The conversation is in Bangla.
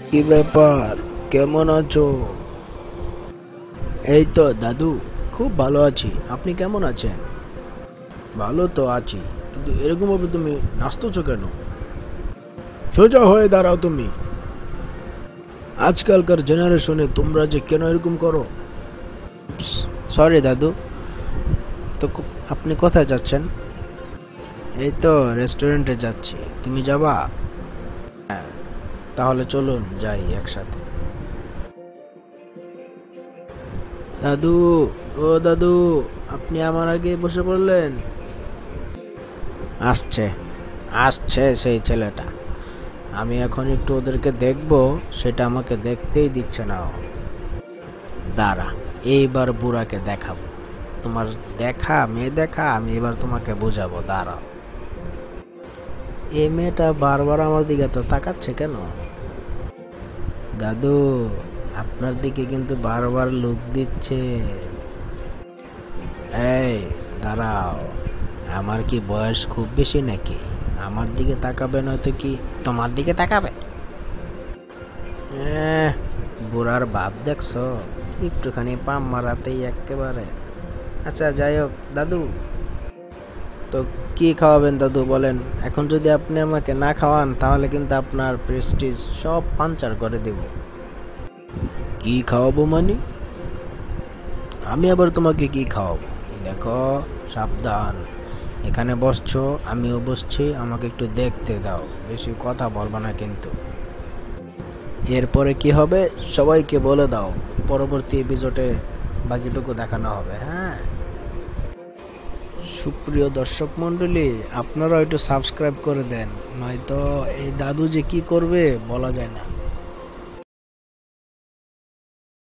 কি ব্যাপার, কেমন আছো? এই তো দাদু, খুব ভালো আছি। আপনি কেমন আছেন? ভালো তো আছি, কিন্তু এরকম ভাবে তুমি নাচতেছো কেন? সোজা হয়ে দাঁড়াও তুমি। আজকালকার জেনারেশনে তোমরা যে কেন এরকম করো? সরি দাদু। তো আপনি কোথায় যাচ্ছেন? এই তো রেস্টুরেন্টে যাচ্ছি। তুমি যাবা? হ্যাঁ, তাহলে চলুন যাই একসাথে। দাদু, ও দাদু, আপনি আমার আগে বসে পড়লেন। আসছে, আসছে সেই ছেলেটা। আমি এখন একটু ওদেরকে দেখবো, সেটা আমাকে দেখতেই দিচ্ছে না ও। দাঁড়া, এইবার বুড়াকে দেখাবো। তোমার মেয়ে দেখা আমি এবার তোমাকে বোঝাবো, দাঁড়াও। এই মেয়েটা বারবার আমার দিকে তো তাকাচ্ছে কেন? দাদু, আপনার দিকে কিন্তু বারবার লুক দিচ্ছে। এই, দাঁড়াও। আমার কি বয়স খুব বেশি নাকি? আমার দিকে তাকাবে নয়তো কি তোমার দিকে তাকাবে? বুড়ার বাপ দেখছো, একটুখানি পাম মারাতেই একেবারে। আচ্ছা যাই হোক দাদু, তো কি খাওয়াবেন দাদু বলেন? এখন যদি আপনি আমাকে না খাওয়ান তাহলে কিন্তু আপনার প্রেস্টিজ সব পাঞ্চার করে দেব। কি খাওয়াবো মানে? আমি আবার তোমাকে কি খাওয়াবো? দেখো, সাবধান। এখানে বসছো, আমিও বসছি, আমাকে একটু দেখতে দাও, বেশি কথা বলবা না কিন্তু। এরপরে কি হবে সবাইকে বলে দাও, পরবর্তী এপিসোডে বাকিটুকু দেখানো হবে। হ্যাঁ, সুপ্রিয় দর্শক মন্ডলী, আপনারা একটু সাবস্ক্রাইব করে দেন, নয়তো এই দাদু যে কি করবে বলা যায় না।